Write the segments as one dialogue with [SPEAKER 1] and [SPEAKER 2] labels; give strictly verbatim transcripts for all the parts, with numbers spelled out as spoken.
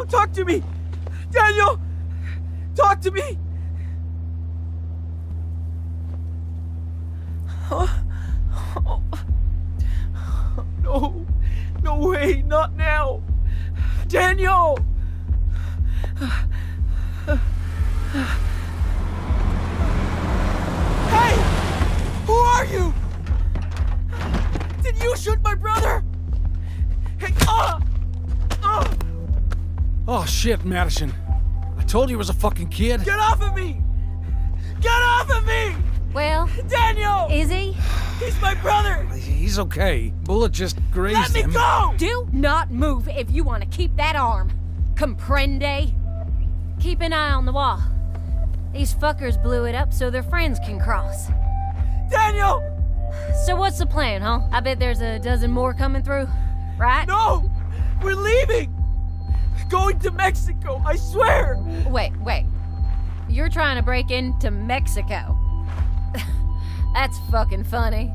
[SPEAKER 1] Talk to me! Daniel! Talk to me! Huh? Oh. No. No way, not now. Daniel! Hey! Who are you? Did you shoot my brother? Hey, ah! Ah!
[SPEAKER 2] Oh shit, Madison. I told you he was a fucking kid.
[SPEAKER 1] Get off of me! Get off of me!
[SPEAKER 3] Well,
[SPEAKER 1] Daniel!
[SPEAKER 3] Is he?
[SPEAKER 1] He's my brother!
[SPEAKER 2] He's okay. Bullet just grazed
[SPEAKER 1] Let me
[SPEAKER 2] him.
[SPEAKER 1] go!
[SPEAKER 3] Do not move if you want to keep that arm. Comprende? Keep an eye on the wall. These fuckers blew it up so their friends can cross.
[SPEAKER 1] Daniel!
[SPEAKER 3] So what's the plan, huh? I bet there's a dozen more coming through, right?
[SPEAKER 1] No! We're leaving! Going to Mexico, I swear!
[SPEAKER 3] Wait, wait. You're trying to break into Mexico. That's fucking funny.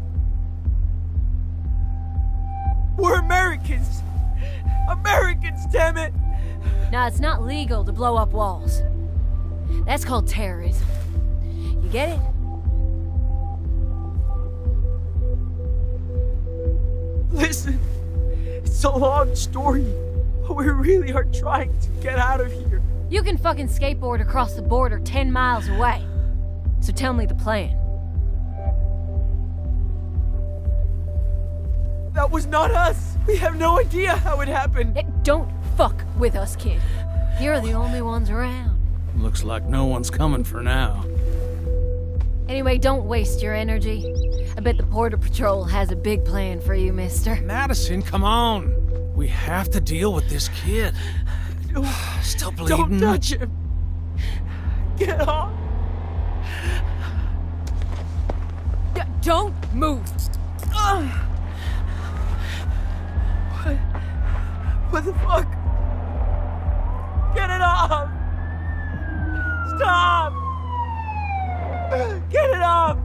[SPEAKER 1] We're Americans! Americans, damn it!
[SPEAKER 3] Now, it's not legal to blow up walls. That's called terrorism. You get it?
[SPEAKER 1] Listen, it's a long story, but we really are trying to get out of here.
[SPEAKER 3] You can fucking skateboard across the border ten miles away. So tell me the plan.
[SPEAKER 1] That was not us. We have no idea how it happened.
[SPEAKER 3] Eh, Don't fuck with us, kid. You're the only ones around.
[SPEAKER 2] Looks like no one's coming for now.
[SPEAKER 3] Anyway, don't waste your energy. I bet the Border Patrol has a big plan for you, mister.
[SPEAKER 2] Madison, come on. We have to deal with this kid.
[SPEAKER 1] No,
[SPEAKER 2] Still bleeding.
[SPEAKER 1] don't touch him. Get off.
[SPEAKER 3] D- don't move.
[SPEAKER 1] Ugh. What? What the fuck? Get it off! Stop! Get it off!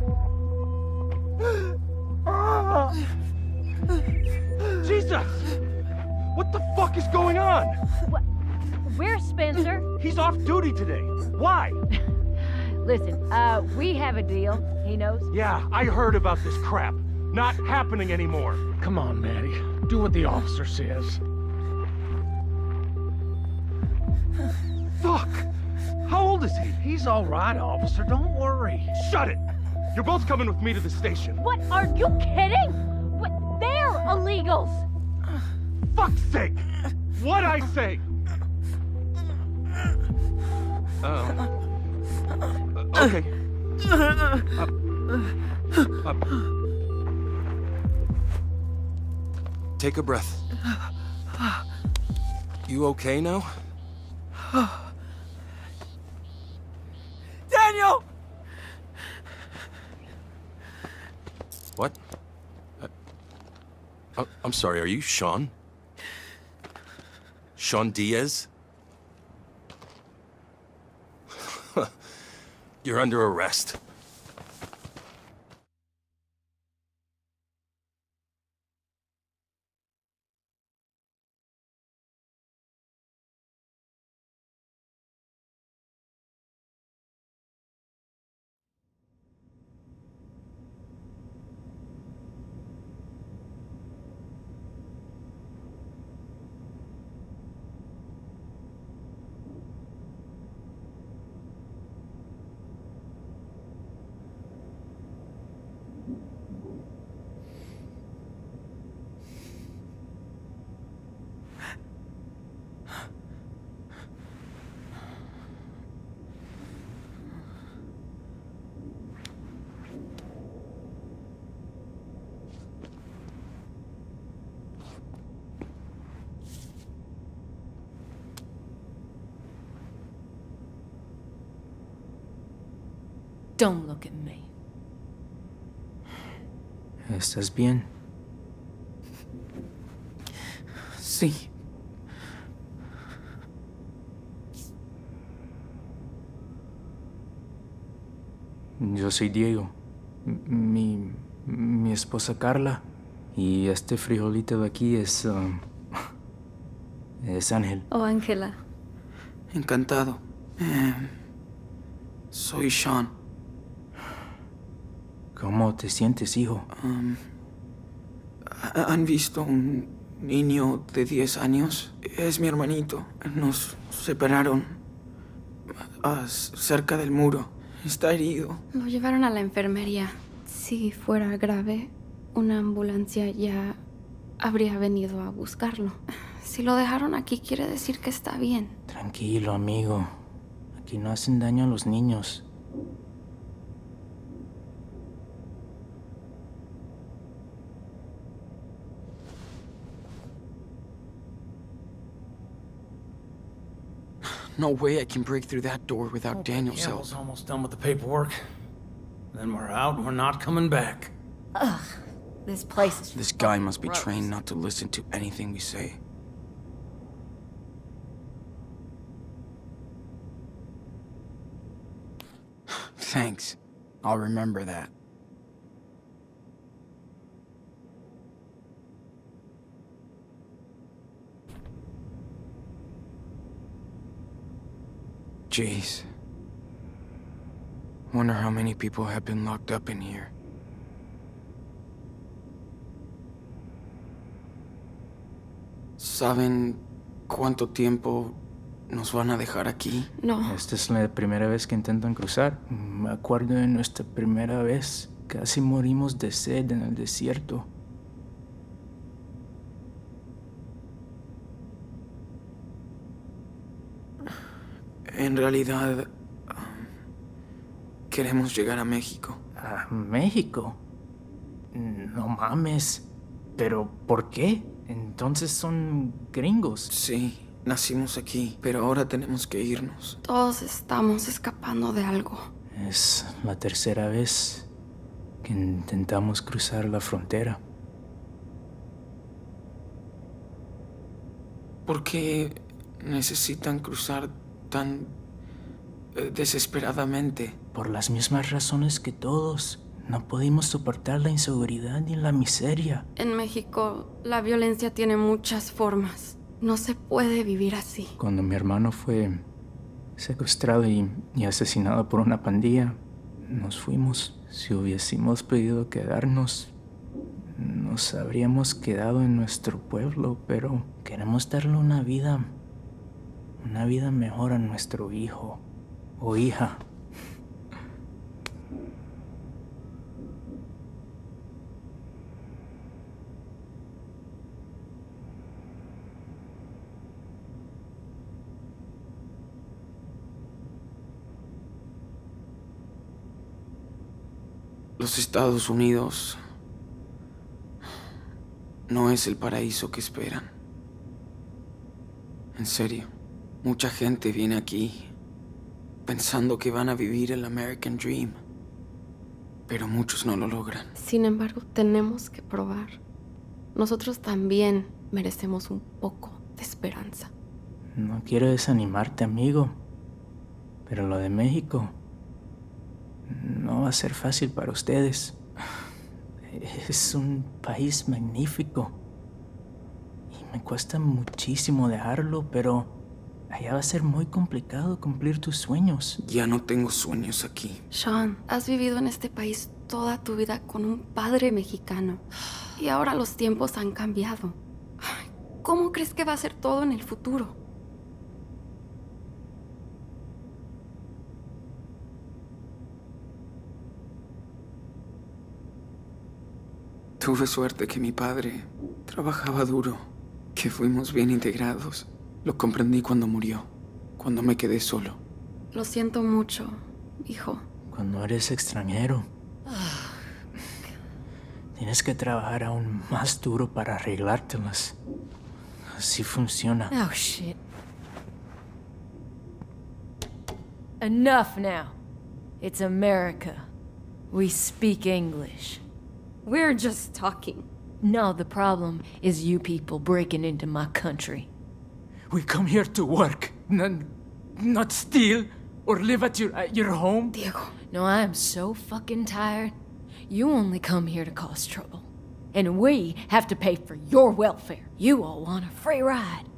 [SPEAKER 4] Jesus! What the fuck is going on?
[SPEAKER 3] What? Where's Spencer?
[SPEAKER 4] He's off duty today. Why?
[SPEAKER 3] Listen, uh, we have a deal. He knows.
[SPEAKER 4] Yeah, I heard about this crap. Not happening anymore.
[SPEAKER 5] Come on, Maddie. Do what the officer says.
[SPEAKER 4] Fuck! How old is he?
[SPEAKER 5] He's all right, officer. Don't worry.
[SPEAKER 4] Shut it! You're both coming with me to the station.
[SPEAKER 3] What? Are you kidding? What? They're illegals.
[SPEAKER 4] Fuck's sake! What'd I say? Um. uh, okay. Up. Up.
[SPEAKER 6] Take a breath. You okay now?
[SPEAKER 1] Daniel!
[SPEAKER 6] What? Uh, uh, I'm sorry, are you Sean? Sean Diaz? You're under arrest.
[SPEAKER 3] Don't look at me.
[SPEAKER 7] ¿Estás bien? Sí. Yo soy Diego. Mi, mi esposa Carla. Y este frijolito de aquí es... Um, Es Ángel.
[SPEAKER 8] Oh, Ángela.
[SPEAKER 9] Encantado. Eh, soy Sean.
[SPEAKER 7] ¿Cómo te sientes, hijo?
[SPEAKER 9] Um, ¿Han visto un niño de diez años? Es mi hermanito. Nos separaron ah, cerca del muro. Está herido.
[SPEAKER 8] Lo llevaron a la enfermería. Si fuera grave, una ambulancia ya habría venido a buscarlo. Si lo dejaron aquí, quiere decir que está bien.
[SPEAKER 7] Tranquilo, amigo. Aquí no hacen daño a los niños.
[SPEAKER 9] No way I can break through that door without Daniel's help.
[SPEAKER 2] Daniel's almost done with the paperwork. Then we're out and we're not coming back.
[SPEAKER 3] Ugh, this place is
[SPEAKER 9] This guy must be
[SPEAKER 3] gross.
[SPEAKER 9] trained not to listen to anything we say. Thanks. I'll remember that. Jeez. Wonder how many people have been locked up in here. ¿Saben cuánto tiempo nos van a dejar aquí?
[SPEAKER 8] No.
[SPEAKER 7] Esta es la primera vez que intentan cruzar. Me acuerdo de nuestra primera vez. Casi morimos de sed en el desierto.
[SPEAKER 9] En realidad, um, queremos llegar a México.
[SPEAKER 7] ¿A México? No mames. ¿Pero por qué? Entonces son gringos.
[SPEAKER 9] Sí, nacimos aquí, pero ahora tenemos que irnos.
[SPEAKER 8] Todos estamos escapando de algo.
[SPEAKER 7] Es la tercera vez que intentamos cruzar la frontera.
[SPEAKER 9] ¿Por qué necesitan cruzar tan eh, desesperadamente?
[SPEAKER 7] Por las mismas razones que todos. No pudimos soportar la inseguridad y la miseria.
[SPEAKER 8] En México, la violencia tiene muchas formas. No se puede vivir así.
[SPEAKER 7] Cuando mi hermano fue secuestrado y, y asesinado por una pandilla, nos fuimos. Si hubiésemos podido quedarnos, nos habríamos quedado en nuestro pueblo, pero queremos darle una vida, una vida mejor a nuestro hijo o hija.
[SPEAKER 9] Los Estados Unidos no es el paraíso que esperan. En serio, mucha gente viene aquí pensando que van a vivir el American Dream, pero muchos no lo logran.
[SPEAKER 8] Sin embargo, tenemos que probar. Nosotros también merecemos un poco de esperanza.
[SPEAKER 7] No quiero desanimarte, amigo, pero lo de México no va a ser fácil para ustedes. Es un país magnífico y me cuesta muchísimo dejarlo, pero allá va a ser muy complicado cumplir tus sueños.
[SPEAKER 9] Ya no tengo sueños aquí.
[SPEAKER 8] Sean, has vivido en este país toda tu vida con un padre mexicano y ahora los tiempos han cambiado. ¿Cómo crees que va a ser todo en el futuro?
[SPEAKER 9] Tuve suerte que mi padre trabajaba duro, que fuimos bien integrados. Lo comprendí cuando murió, cuando me quedé solo.
[SPEAKER 8] Lo siento mucho, hijo.
[SPEAKER 7] Cuando eres extranjero, tienes que trabajar aún más duro para arreglártelas. Así funciona.
[SPEAKER 3] Oh, shit. Enough now. It's America. We speak English.
[SPEAKER 8] We're just talking.
[SPEAKER 3] No, the problem is you people breaking into my country.
[SPEAKER 7] We come here to work, not, not steal or live at your, at your home.
[SPEAKER 8] Diego.
[SPEAKER 3] No, I am so fucking tired. You only come here to cause trouble. And we have to pay for your welfare. You all want a free ride.